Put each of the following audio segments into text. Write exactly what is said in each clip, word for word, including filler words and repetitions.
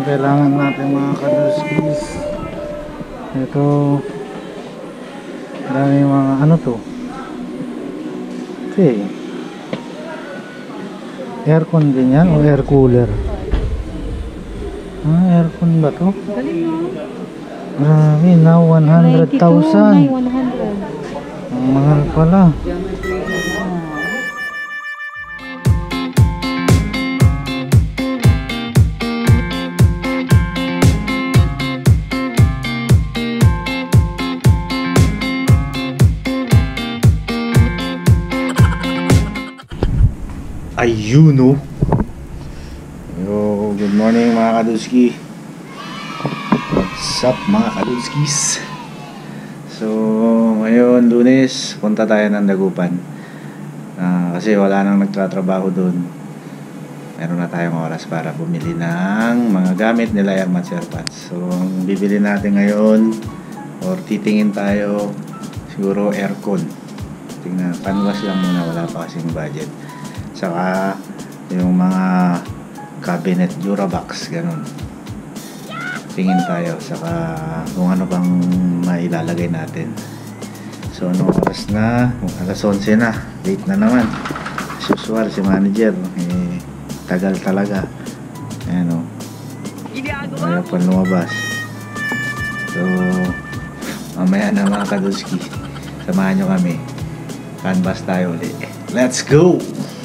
kailangan natin mga kaduskis. Ito, dami mga ano to. Okay. Aircon din yan o air cooler? Ah, aircon ba to? Marami na, one hundred thousand. Ang mahal pala. Ayun no. Yo, good morning mga kaduski. What's up mga kadudskis? So ngayon Lunes, punta tayo ng Dagupan uh, kasi wala nang nagtatrabaho doon. Meron na tayong oras para bumili ng mga gamit nila Airman Serpats. So ang bibili natin ngayon or titingin tayo, siguro aircon. Tingnan, canvas lang muna, wala pa kasing budget. Saka yung mga cabinet Durabox, ganun. Tingin tayo, saka kung ano bang mailalagay natin. So ano oras na? alas onse na, late na naman. As usual, si manager eh, tagal talaga. Ayan o, ayaw pa lumabas. So mamaya na mga kaduski, samahan nyo kami, canvas tayo ulit. Let's go!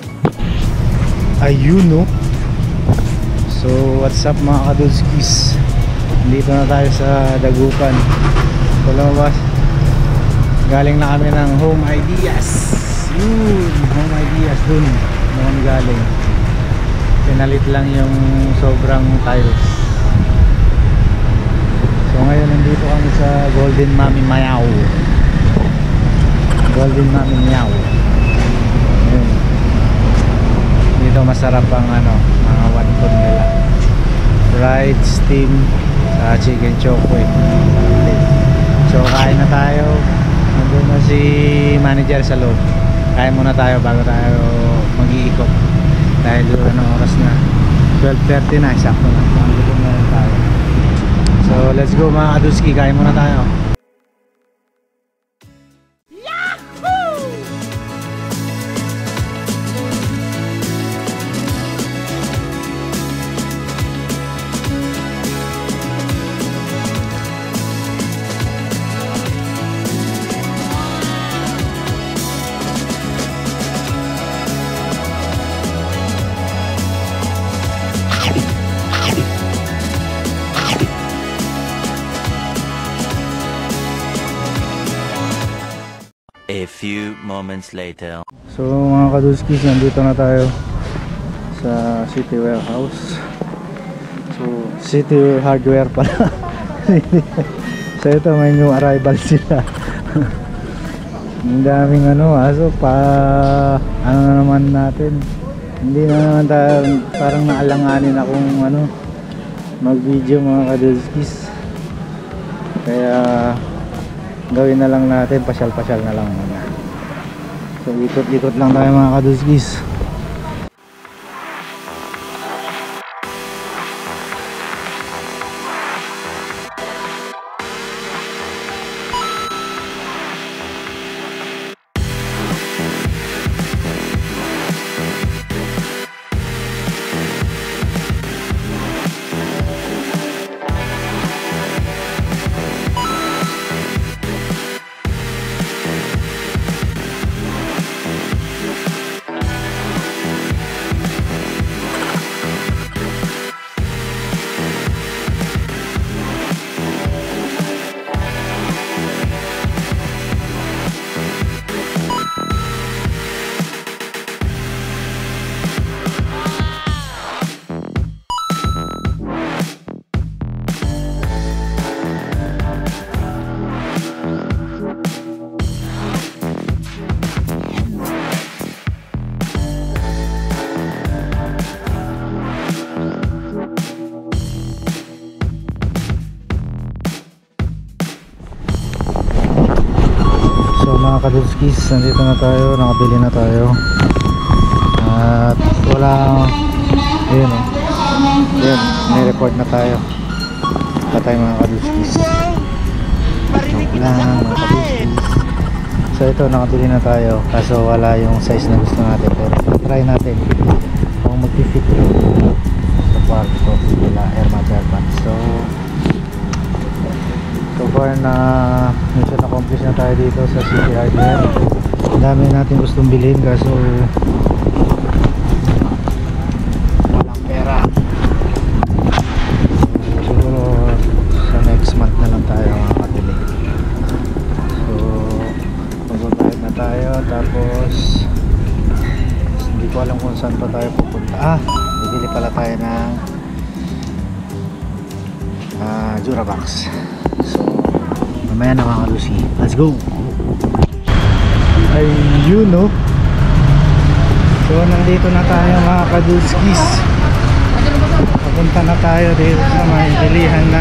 Ayun no. So what's up mga kadudskis, dito na tayo sa Dagupan. So lumabas, galing na kami ng Home Ideas. Yun, Home Ideas dun noon galing. Pinalit lang yung sobrang tiles. So ngayon nandito kami sa Golden Mami Mayaw. Golden Mami Mayaw. Ayun, dito masarap ang ano, mga wonton nila, fried, steam, sa chicken chokwe. So kain na tayo. Nandun na si manager sa loob. Kain muna tayo bago tayo mag-iikot dahil doon ang oras na twelve thirty na, sakto na. Nandito na tayo. So let's go mga kaduski, kain muna tayo. A few moments later. So mga kaduskis, nandito na tayo sa City Warehouse. So City Hardware pala. So ito, may new arrival sila. Ang daming ano, aso pa ano na naman natin. Hindi na naman tayo, parang naalanganin akong ano, mag video mga kaduskis. Kaya gawin na lang natin, pasyal-pasyal na lang muna. So ikot-ikot lang tayo mga kaduskis. mga kadudskis, nandito na tayo, nakabili na tayo at wala, ayun o, ayun may report na tayo. Ito tayo mga kaduskis. Joke lang mga kaduskis. So ito, nakabili na tayo. Kaso wala yung size na gusto natin. Pero try natin kung mag-fit yung sa kwarto nila Airmat Airmat. So so far na mission accomplished na tayo dito sa City Hardware. Ang dami natin gustong bilhin kaso walang pera. So, siguro sa next month na lang tayo makakabili. So magbabayad na tayo, tapos hindi ko alam kung saan pa tayo pupunta. Ah, bibili pala tayo ng uh, Durabox. So mamaya na mga kalusi, let's go. Ayun no. So nandito na tayo mga kaduskis. Papunta na tayo dito sa may bilihan na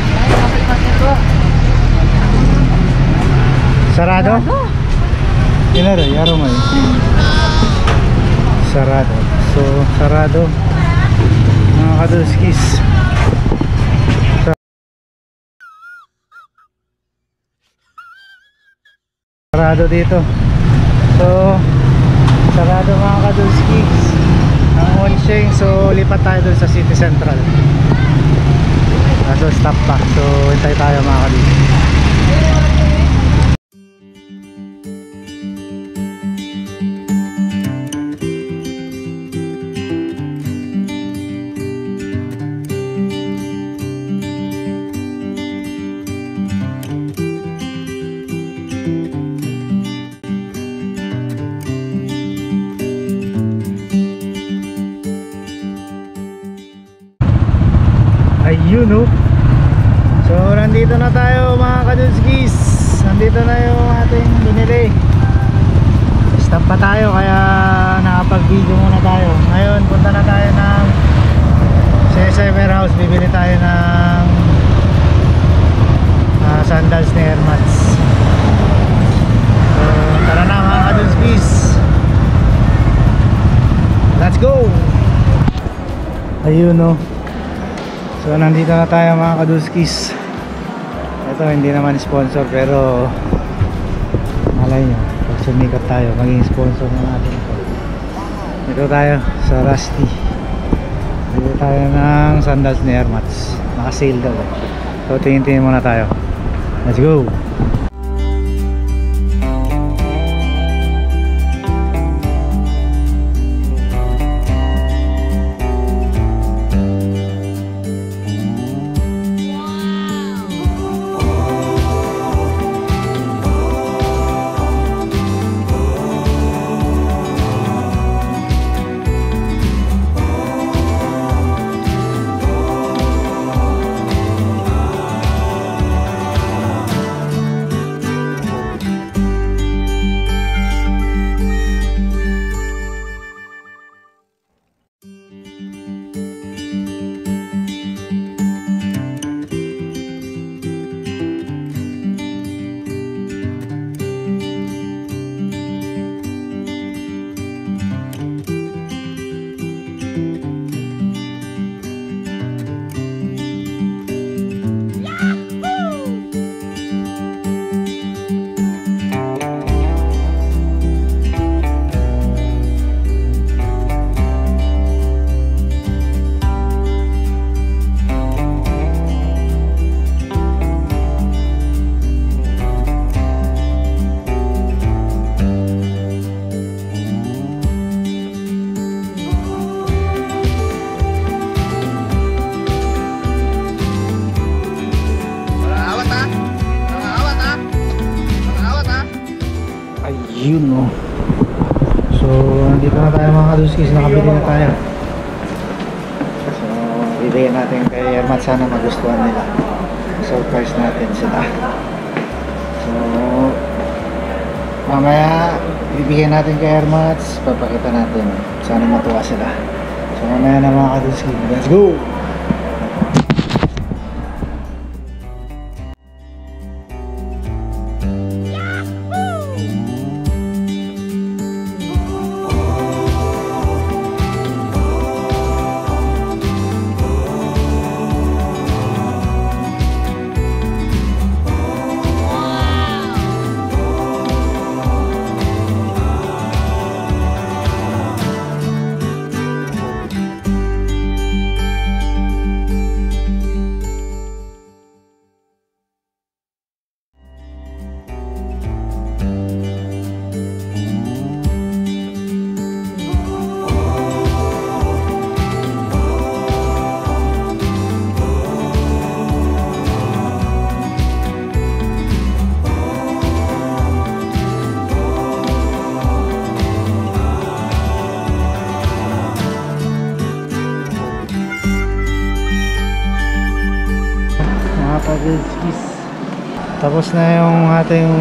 sarado? Inaro, yaro mo eh. Sarado. So sarado mga kaduskis. Sarado dito. So sarado mga kaduskis ang Onsheng. So lipat tayo dun sa City Central. Kaso stop pa. So hintay tayo mga kaduskis. Ayun no. So nandito na tayo mga kaduskis. Nandito na yung ating binili. Stop pa tayo kaya nakapag video muna tayo. Ngayon punta na tayo ng C S I warehouse. Bibili tayo ng uh, sandals ni Airmats. So tara na mga kaduskis, let's go. Ayun no. So nandito na tayo mga kaduskis. Ito hindi naman sponsor pero malay nyo, pag sumikat tayo maging sponsor na natin ito. Dito tayo sa Rusty. Dito tayo ng sandals ni Airmats. Naka-sale daw. So tingin-tingin muna tayo. Let's go. Ayun no. So nandito na tayo mga kaduskis, nakabili na tayo. So bibigyan natin kay Airmat, sana magustuhan nila. Surprise natin sila. So mamaya bibigyan natin kay Airmat, papakita natin, sana matuwa sila. So mamaya na mga kaduskis, let's go. Kadilskis. Tapos na yung ating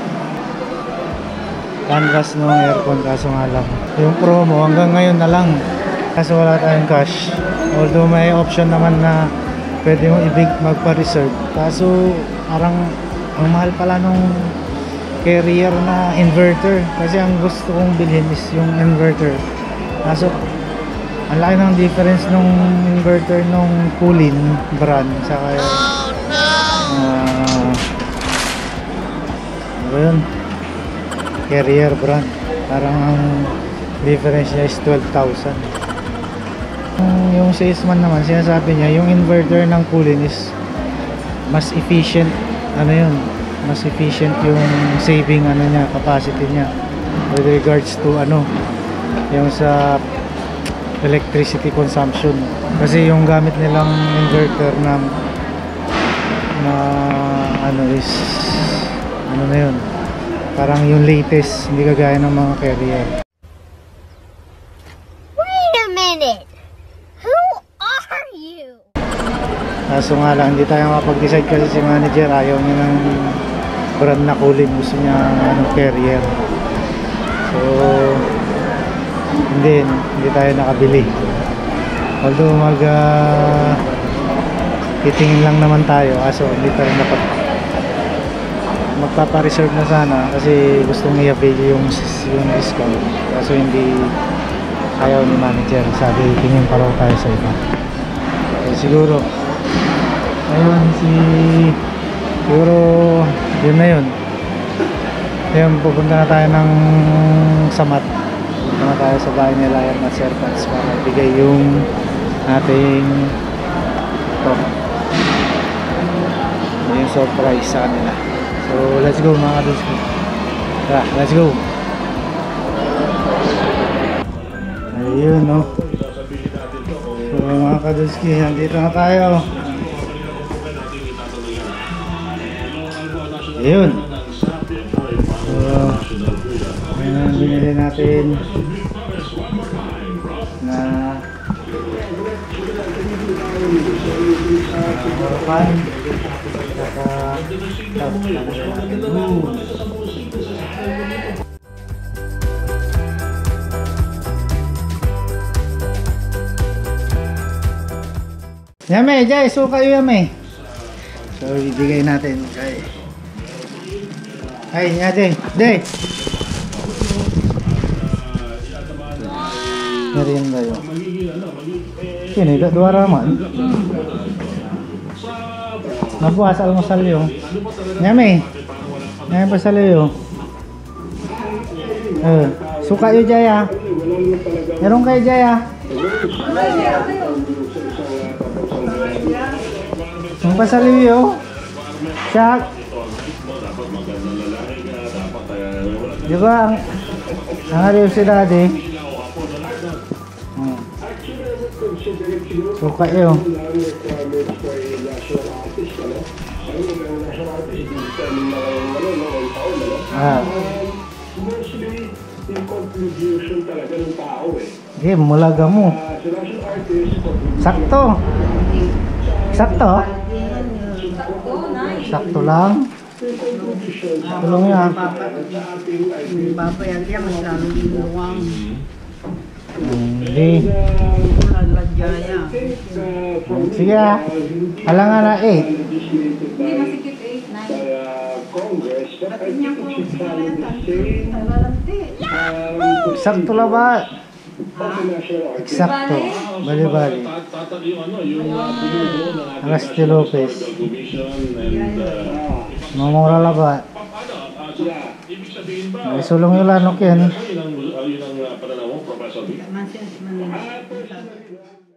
canvas ng aircon, kaso nga lang yung promo hanggang ngayon na lang, kaso wala tayong cash. Although may option naman na pwede mo ibig magpa-reserve, kaso parang ang mahal pala nung carrier na inverter, kasi ang gusto kong bilhin is yung inverter, kaso ang laki ng difference nung inverter nung Kulin brand saka yung uh, ano ba yun, carrier brand, parang ang difference niya is twelve thousand. Yung salesman naman sinasabi niya yung inverter ng Kulin is mas efficient, ano yun, mas efficient yung saving ano niya, capacity niya with regards to ano, yung sa electricity consumption, kasi yung gamit nilang inverter na na ano is ano na yun, parang yung latest, hindi kagaya ng mga carrier. Wait a minute! Who are you? Kaso nga lang, hindi tayo makapag-decide kasi si manager ayaw niya ng brand na Kulin, gusto niya ano, carrier. So hindi, hindi tayo nakabili. Although mag uh, titingin lang naman tayo, kaso hindi tayo dapat magpapa-reserve na sana kasi gustong i-avail yung, yung discount, kaso hindi, ayaw ni manager, sabi tingin pa raw tayo sa iba. So, siguro ayun si siguro yun na yun. Ayun, pupunta na tayo ng Samat, pupunta na tayo sa bahay nila yan at Serpents para bigay yung ating ito, yung surprise sa kanila. So let's go mga kadulski. Tara, let's go. Ayun, no. So mga kadulski, nandito na tayo. Ayun. So ayun ang binili natin na harapan. Saka uh, Yame, Jay, suka yun Yame. So ibigay natin kay ay niya Jay, Jay. Merienda yun. Sini, dua raman. Nabuas almusal yung Nyame Nyame pasal yung eh, suka yung Jaya. Meron kayo Jaya? Yung pasal yung Siyak. Diba ang ang ariyo si daddy hmm. Suka yung ah. Game, mulaga mo. Sakto. Sakto. Sakto lang. Tulong yan. Papayag yan, masyadong iluwang. Hindi. Nagladyaya. Sige ah. Alangan na eight. Hindi masikip eight, nine. Atin niya po sa talalante. Sakto lang ba? Eksakto. Bali-bali. Rusty Lopez. Mamura lang ba? May sulong yung lanok yan. Mansins man.